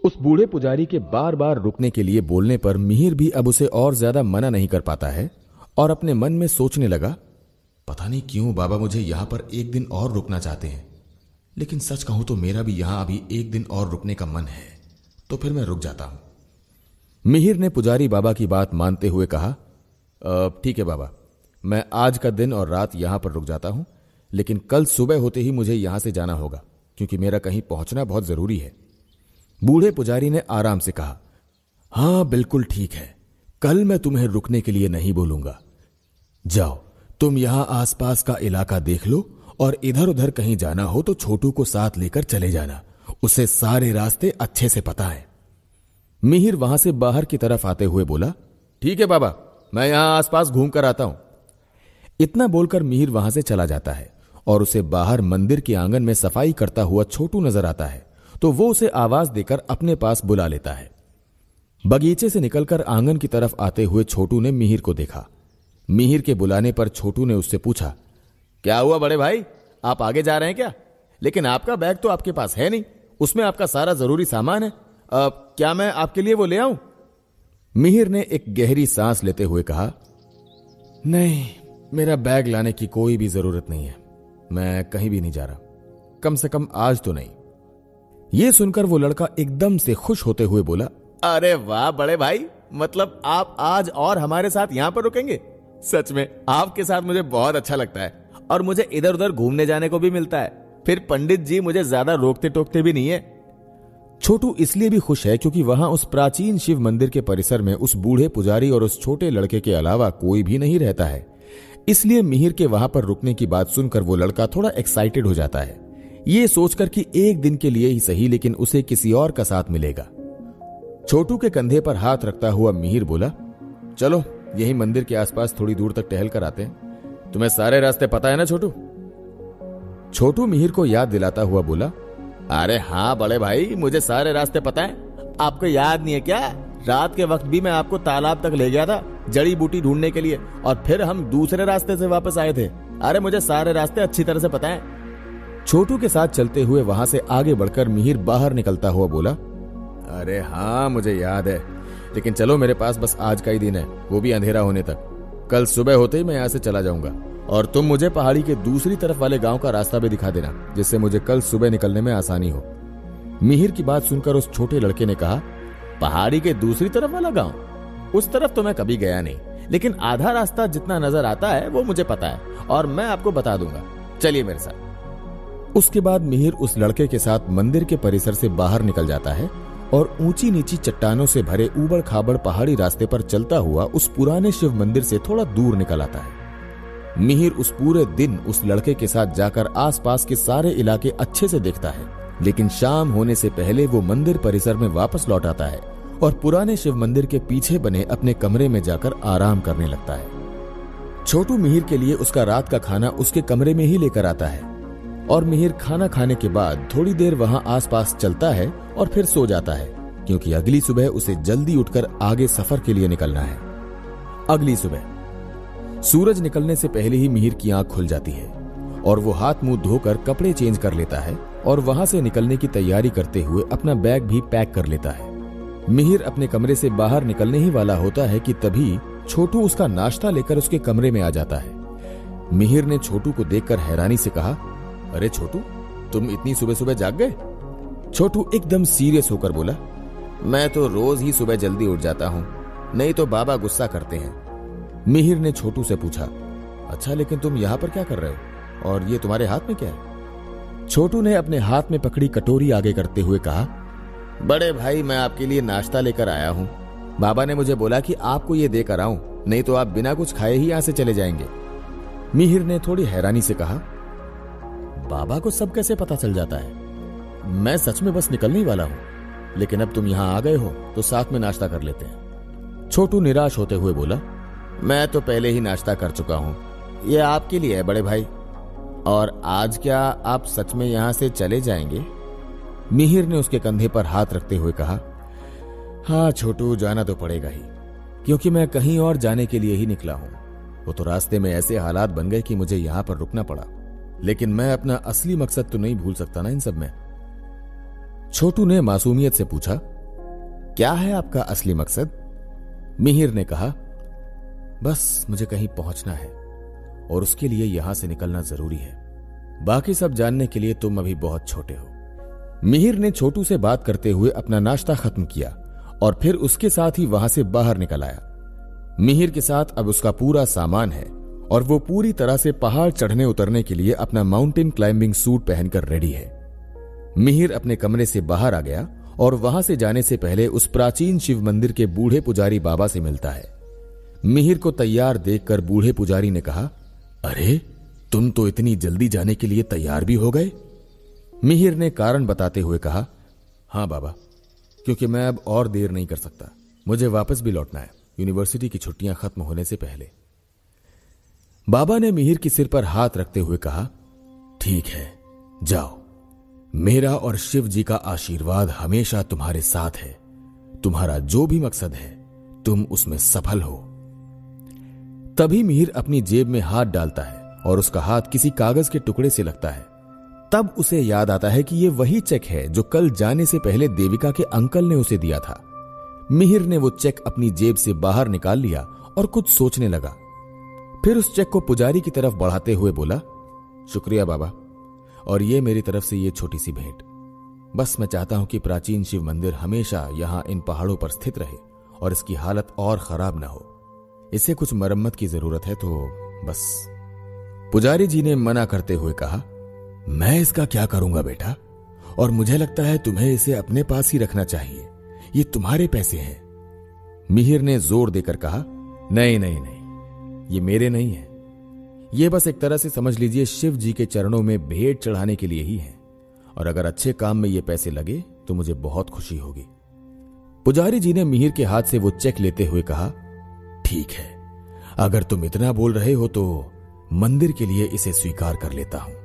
उस बूढ़े पुजारी के बार बार रुकने के लिए बोलने पर मिहिर भी अब उसे और ज्यादा मना नहीं कर पाता है और अपने मन में सोचने लगा, पता नहीं क्यों बाबा मुझे यहां पर एक दिन और रुकना चाहते हैं, लेकिन सच कहूं तो मेरा भी यहां अभी एक दिन और रुकने का मन है, तो फिर मैं रुक जाता हूं। मिहिर ने पुजारी बाबा की बात मानते हुए कहा, ठीक है बाबा, मैं आज का दिन और रात यहां पर रुक जाता हूं, लेकिन कल सुबह होते ही मुझे यहां से जाना होगा, क्योंकि मेरा कहीं पहुंचना बहुत जरूरी है। बूढ़े पुजारी ने आराम से कहा, हां बिल्कुल ठीक है, कल मैं तुम्हें रुकने के लिए नहीं बोलूंगा। जाओ, तुम यहां आसपास का इलाका देख लो और इधर उधर कहीं जाना हो तो छोटू को साथ लेकर चले जाना, उसे सारे रास्ते अच्छे से पता है। मिहिर वहां से बाहर की तरफ आते हुए बोला, ठीक है बाबा, मैं यहां आसपास घूम कर आता हूं। इतना बोलकर मिहिर वहां से चला जाता है और उसे बाहर मंदिर के आंगन में सफाई करता हुआ छोटू नजर आता है, तो वो उसे आवाज देकर अपने पास बुला लेता है। बगीचे से निकलकर आंगन की तरफ आते हुए छोटू ने मिहिर को देखा। मिहिर के बुलाने पर छोटू ने उससे पूछा, क्या हुआ बड़े भाई, आप आगे जा रहे हैं क्या? लेकिन आपका बैग तो आपके पास है नहीं, उसमें आपका सारा जरूरी सामान है, क्या मैं आपके लिए वो ले आऊं? मिहिर ने एक गहरी सांस लेते हुए कहा, नहीं, मेरा बैग लाने की कोई भी जरूरत नहीं है, मैं कहीं भी नहीं जा रहा, कम से कम आज तो नहीं। यह सुनकर वो लड़का एकदम से खुश होते हुए बोला, अरे वाह बड़े भाई, मतलब आप आज और हमारे साथ यहां पर रुकेंगे? सच में आपके साथ मुझे बहुत अच्छा लगता है और मुझे इधर उधर घूमने जाने को भी मिलता है, फिर पंडित जी मुझे ज्यादा रोकते टोकते भी नहीं है। छोटू इसलिए भी खुश है क्योंकि वहां उस प्राचीन शिव मंदिर के परिसर में उस बूढ़े पुजारी और उस छोटे लड़के के अलावा कोई भी नहीं रहता है, इसलिए मिहिर के वहां पर रुकने की बात सुनकर वो लड़का थोड़ा एक्साइटेड हो जाता है, ये सोचकर कि एक दिन के लिए ही सही लेकिन उसे किसी और का साथ मिलेगा। छोटू के कंधे पर हाथ रखता हुआ मिहिर बोला, चलो यही मंदिर के आसपास थोड़ी दूर तक टहल कर आते हैं, तुम्हें सारे रास्ते पता है ना छोटू? छोटू मिहिर को याद दिलाता हुआ बोला, अरे हाँ बड़े भाई, मुझे सारे रास्ते पता है, आपको याद नहीं है क्या, रात के वक्त भी मैं आपको तालाब तक ले गया था जड़ी बूटी ढूंढने के लिए और फिर हम दूसरे रास्ते से वापस आए थे। अरे मुझे सारे रास्ते अच्छी तरह से पता है। छोटू के साथ चलते हुए वहां से आगे बढ़कर मिहिर बाहर निकलता हुआ बोला, अरे हाँ मुझे याद है, लेकिन चलो मेरे पास बस आज का ही दिन है, वो भी अंधेरा होने तक, कल सुबह होते ही मैं यहां से चला जाऊंगा और तुम मुझे पहाड़ी के दूसरी तरफ वाले गांव का रास्ता भी दिखा देना, जिससे मुझे कल सुबह निकलने में आसानी हो। मिहिर की बात सुनकर उस छोटे लड़के ने कहा, पहाड़ी के दूसरी तरफ वाला गांव? उस तरफ तो मैं कभी गया नहीं, लेकिन आधा रास्ता जितना नजर आता है वो मुझे पता है और मैं आपको बता दूंगा, चलिए मेरे साथ। उसके बाद मिहिर उस लड़के के साथ मंदिर के परिसर से बाहर निकल जाता है और ऊंची नीची चट्टानों से भरे ऊबड़ खाबड़ पहाड़ी रास्ते पर चलता हुआ उस पुराने शिव मंदिर से थोड़ा दूर निकल आता है। मिहिर उस पूरे दिन उस लड़के के साथ जाकर आसपास के सारे इलाके अच्छे से देखता है, लेकिन शाम होने से पहले वो मंदिर परिसर में वापस लौट आता है और पुराने शिव मंदिर के पीछे बने अपने कमरे में जाकर आराम करने लगता है। छोटू मिहिर के लिए उसका रात का खाना उसके कमरे में ही लेकर आता है और मिहिर खाना खाने के बाद थोड़ी देर वहां आसपास चलता है और फिर सो जाता है, क्योंकि अगली सुबह उसे जल्दी उठकर आगे सफर के लिए निकलना है। अगली सुबह सूरज निकलने से पहले ही मिहिर की आंख खुल जाती है और वो हाथ मुंह धोकर कपड़े चेंज कर लेता है और वहां से निकलने की तैयारी करते हुए अपना बैग भी पैक कर लेता है। मिहिर अपने कमरे से बाहर निकलने ही वाला होता है कि तभी छोटू उसका नाश्ता लेकर उसके कमरे में आ जाता है। मिहिर ने छोटू को देखकर हैरानी से कहा, अरे छोटू, तुम इतनी सुबह सुबह जाग गए? छोटू एकदम सीरियस होकर बोला, मैं तो रोज ही सुबह जल्दी उठ जाता हूँ, नहीं तो बाबा गुस्सा करते हैं। मिहिर ने छोटू से पूछा, अच्छा लेकिन तुम यहाँ पर क्या कर रहे हो और ये तुम्हारे हाथ में क्या है? छोटू ने अपने हाथ में पकड़ी कटोरी आगे करते हुए कहा, बड़े भाई मैं आपके लिए नाश्ता लेकर आया हूँ, बाबा ने मुझे बोला कि आपको ये देकर आऊं, नहीं तो आप बिना कुछ खाए ही यहाँ से चले जाएंगे। मिहिर ने थोड़ी हैरानी से कहा, बाबा को सब कैसे पता चल जाता है? मैं सच में बस निकलने ही वाला हूँ, लेकिन अब तुम यहाँ आ गए हो तो साथ में नाश्ता कर लेते हैं। छोटू निराश होते हुए बोला, मैं तो पहले ही नाश्ता कर चुका हूँ, ये आपके लिए है बड़े भाई, और आज क्या आप सच में यहाँ से चले जाएंगे? मिहिर ने उसके कंधे पर हाथ रखते हुए कहा, हाँ छोटू, जाना तो पड़ेगा ही, क्योंकि मैं कहीं और जाने के लिए ही निकला हूं। वो तो रास्ते में ऐसे हालात बन गए कि मुझे यहां पर रुकना पड़ा, लेकिन मैं अपना असली मकसद तो नहीं भूल सकता ना इन सब में। छोटू ने मासूमियत से पूछा, क्या है आपका असली मकसद? मिहिर ने कहा, बस मुझे कहीं पहुंचना है और उसके लिए यहां से निकलना जरूरी है। बाकी सब जानने के लिए तुम अभी बहुत छोटे हो। मिहिर ने छोटू से बात करते हुए अपना नाश्ता खत्म किया और फिर उसके साथ ही वहां से बाहर निकल आया। मिहिर के साथ अब उसका पूरा सामान है और वो पूरी तरह से पहाड़ चढ़ने उतरने के लिए अपना माउंटेन क्लाइंबिंग सूट पहनकर रेडी है। मिहिर अपने कमरे से बाहर आ गया और वहां से जाने से पहले उस प्राचीन शिव मंदिर के बूढ़े पुजारी बाबा से मिलता है। मिहिर को तैयार देखकर बूढ़े पुजारी ने कहा, अरे तुम तो इतनी जल्दी जाने के लिए तैयार भी हो गए? मिहिर ने कारण बताते हुए कहा, हां बाबा, क्योंकि मैं अब और देर नहीं कर सकता। मुझे वापस भी लौटना है, यूनिवर्सिटी की छुट्टियां खत्म होने से पहले। बाबा ने मिहिर के सिर पर हाथ रखते हुए कहा, ठीक है, जाओ। मेरा और शिव जी का आशीर्वाद हमेशा तुम्हारे साथ है। तुम्हारा जो भी मकसद है तुम उसमें सफल हो। तभी मिहिर अपनी जेब में हाथ डालता है और उसका हाथ किसी कागज के टुकड़े से लगता है। तब उसे याद आता है कि यह वही चेक है जो कल जाने से पहले देविका के अंकल ने उसे दिया था। मिहिर ने वो चेक अपनी जेब से बाहर निकाल लिया और कुछ सोचने लगा। फिर उस चेक को पुजारी की तरफ बढ़ाते हुए बोला, शुक्रिया बाबा, और ये मेरी तरफ से ये छोटी सी भेंट। बस मैं चाहता हूं कि प्राचीन शिव मंदिर हमेशा यहां इन पहाड़ों पर स्थित रहे और इसकी हालत और खराब ना हो। इसे कुछ मरम्मत की जरूरत है, तो बस। पुजारी जी ने मना करते हुए कहा, मैं इसका क्या करूंगा बेटा, और मुझे लगता है तुम्हें इसे अपने पास ही रखना चाहिए। ये तुम्हारे पैसे हैं। मिहिर ने जोर देकर कहा, नहीं नहीं नहीं, ये मेरे नहीं है। ये बस एक तरह से समझ लीजिए शिव जी के चरणों में भेंट चढ़ाने के लिए ही है, और अगर अच्छे काम में ये पैसे लगे तो मुझे बहुत खुशी होगी। पुजारी जी ने मिहिर के हाथ से वो चेक लेते हुए कहा, ठीक है, अगर तुम इतना बोल रहे हो तो मंदिर के लिए इसे स्वीकार कर लेता हूं।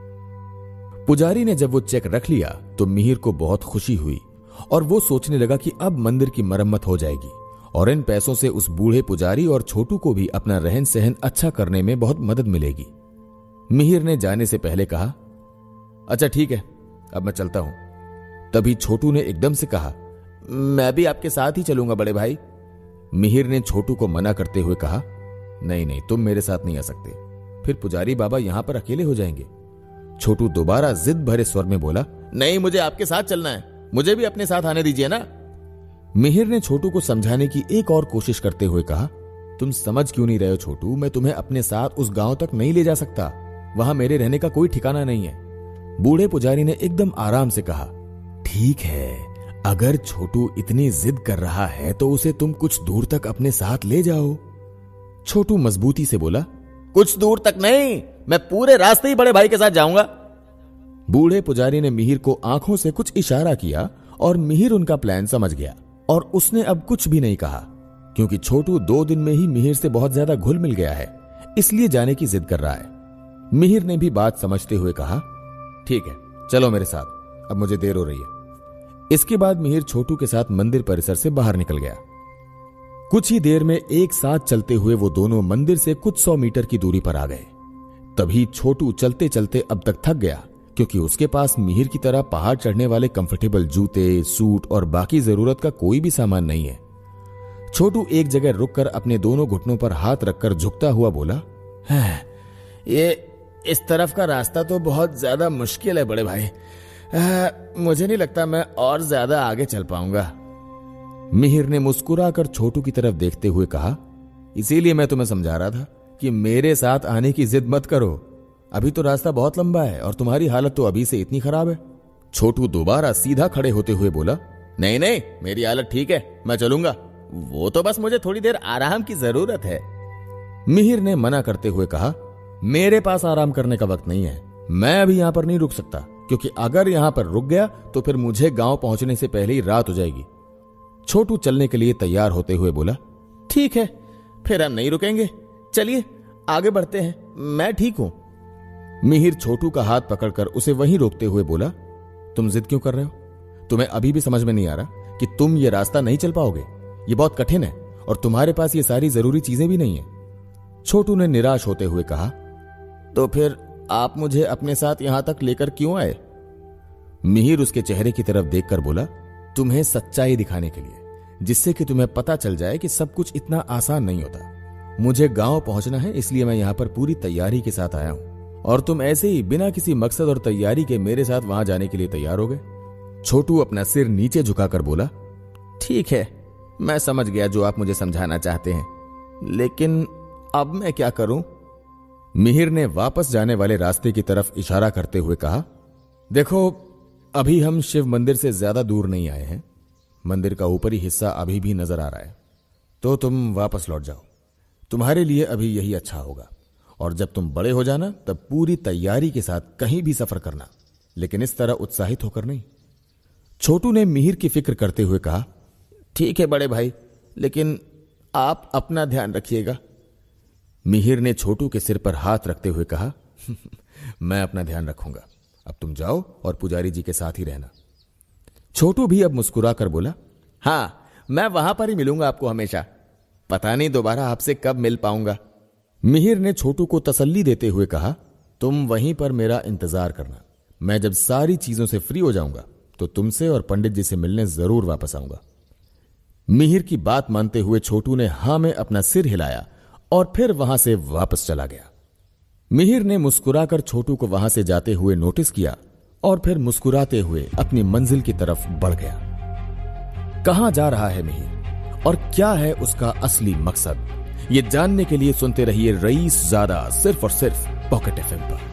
पुजारी ने जब वो चेक रख लिया तो मिहिर को बहुत खुशी हुई और वो सोचने लगा कि अब मंदिर की मरम्मत हो जाएगी और इन पैसों से उस बूढ़े पुजारी और छोटू को भी अपना रहन सहन अच्छा करने में बहुत मदद मिलेगी। मिहिर ने जाने से पहले कहा, अच्छा ठीक है, अब मैं चलता हूं। तभी छोटू ने एकदम से कहा, मैं भी आपके साथ ही चलूंगा बड़े भाई। मिहिर ने छोटू को मना करते हुए कहा, नहीं नहीं, तुम मेरे साथ नहीं आ सकते, फिर पुजारी बाबा यहां पर अकेले हो जाएंगे। छोटू दोबारा जिद भरे स्वर में बोला, नहीं, मुझे आपके साथ चलना है, मुझे भी अपने साथ आने दीजिए ना। मिहिर ने छोटू को समझाने की एक और कोशिश करते हुए कहा, तुम समझ क्यों नहीं रहे हो छोटू, मैं तुम्हें अपने साथ उस गांव तक नहीं ले जा सकता, वहां मेरे रहने का कोई ठिकाना नहीं है। बूढ़े पुजारी ने एकदम आराम से कहा, ठीक है, अगर छोटू इतनी जिद कर रहा है तो उसे तुम कुछ दूर तक अपने साथ ले जाओ। छोटू मजबूती से बोला, कुछ दूर तक नहीं, मैं पूरे रास्ते ही बड़े भाई के साथ जाऊंगा। बूढ़े पुजारी ने मिहिर को आंखों से कुछ इशारा किया और मिहिर उनका प्लान समझ गया और उसने अब कुछ भी नहीं कहा, क्योंकि छोटू 2 दिन में ही मिहिर से बहुत ज्यादा घुल मिल गया है, इसलिए जाने की जिद कर रहा है। मिहिर ने भी बात समझते हुए कहा, ठीक है, चलो मेरे साथ, अब मुझे देर हो रही है। इसके बाद मिहिर छोटू के साथ मंदिर परिसर से बाहर निकल गया। कुछ ही देर में एक साथ चलते हुए वो दोनों मंदिर से कुछ 100 मीटर की दूरी पर आ गए। तभी छोटू चलते चलते अब तक थक गया, क्योंकि उसके पास मिहिर की तरह पहाड़ चढ़ने वाले कंफर्टेबल जूते, सूट और बाकी जरूरत का कोई भी सामान नहीं है। छोटू एक जगह रुककर अपने दोनों घुटनों पर हाथ रखकर झुकता हुआ बोला, ये इस तरफ का रास्ता तो बहुत ज्यादा मुश्किल है बड़े भाई, मुझे नहीं लगता मैं और ज्यादा आगे चल पाऊंगा। मिहिर ने मुस्कुराकर छोटू की तरफ देखते हुए कहा, इसीलिए मैं तुम्हें समझा रहा था कि मेरे साथ आने की जिद मत करो, अभी तो रास्ता बहुत लंबा है और तुम्हारी हालत तो अभी से इतनी खराब है। छोटू दोबारा सीधा खड़े होते हुए बोला, नहीं नहीं, मेरी हालत ठीक है, मैं चलूंगा, वो तो बस मुझे थोड़ी देर आराम की जरूरत है। मिहिर ने मना करते हुए कहा, मेरे पास आराम करने का वक्त नहीं है, मैं अभी यहां पर नहीं रुक सकता, क्योंकि अगर यहां पर रुक गया तो फिर मुझे गांव पहुंचने से पहले ही रात हो जाएगी। छोटू चलने के लिए तैयार होते हुए बोला, ठीक है, फिर हम नहीं रुकेंगे, चलिए आगे बढ़ते हैं, मैं ठीक हूं। मिहिर छोटू का हाथ पकड़कर उसे वहीं रोकते हुए बोला, तुम जिद क्यों कर रहे हो? तुम्हें अभी भी समझ में नहीं आ रहा कि तुम ये रास्ता नहीं चल पाओगे? ये बहुत कठिन है और तुम्हारे पास ये सारी जरूरी चीजें भी नहीं है। छोटू ने निराश होते हुए कहा, तो फिर आप मुझे अपने साथ यहां तक लेकर क्यों आए? मिहिर उसके चेहरे की तरफ देखकर बोला, तुम्हें सच्चाई दिखाने के लिए। जिससे कि तुम्हें पता चल जाए कि सब कुछ इतना आसान नहीं होता। मुझे गांव पहुंचना है, इसलिए मैं यहां पर पूरी तैयारी के साथ आया हूं और तुम ऐसे ही बिना किसी मकसद और तैयारी के मेरे साथ वहां जाने के लिए तैयार हो गए। छोटू अपना सिर नीचे झुकाकर बोला, ठीक है, मैं समझ गया जो आप मुझे समझाना चाहते हैं, लेकिन अब मैं क्या करूं? मिहिर ने वापस जाने वाले रास्ते की तरफ इशारा करते हुए कहा, देखो, अभी हम शिव मंदिर से ज्यादा दूर नहीं आए हैं। मंदिर का ऊपरी हिस्सा अभी भी नजर आ रहा है, तो तुम वापस लौट जाओ। तुम्हारे लिए अभी यही अच्छा होगा, और जब तुम बड़े हो जाना तब पूरी तैयारी के साथ कहीं भी सफर करना, लेकिन इस तरह उत्साहित होकर नहीं। छोटू ने मिहिर की फिक्र करते हुए कहा, ठीक है बड़े भाई, लेकिन आप अपना ध्यान रखिएगा। मिहिर ने छोटू के सिर पर हाथ रखते हुए कहा, मैं अपना ध्यान रखूंगा, अब तुम जाओ और पुजारी जी के साथ ही रहना। छोटू भी अब मुस्कुराकर बोला, हां, मैं वहां पर ही मिलूंगा आपको हमेशा, पता नहीं दोबारा आपसे कब मिल पाऊंगा। मिहिर ने छोटू को तसल्ली देते हुए कहा, तुम वहीं पर मेरा इंतजार करना, मैं जब सारी चीजों से फ्री हो जाऊंगा तो तुमसे और पंडित जी से मिलने जरूर वापस आऊंगा। मिहिर की बात मानते हुए छोटू ने हां में अपना सिर हिलाया और फिर वहां से वापस चला गया। मिहिर ने मुस्कुराकर छोटू को वहां से जाते हुए नोटिस किया और फिर मुस्कुराते हुए अपनी मंजिल की तरफ बढ़ गया। कहां जा रहा है मिहिर और क्या है उसका असली मकसद, ये जानने के लिए सुनते रहिए रईस ज़ादा, सिर्फ और सिर्फ पॉकेट एफएम पर।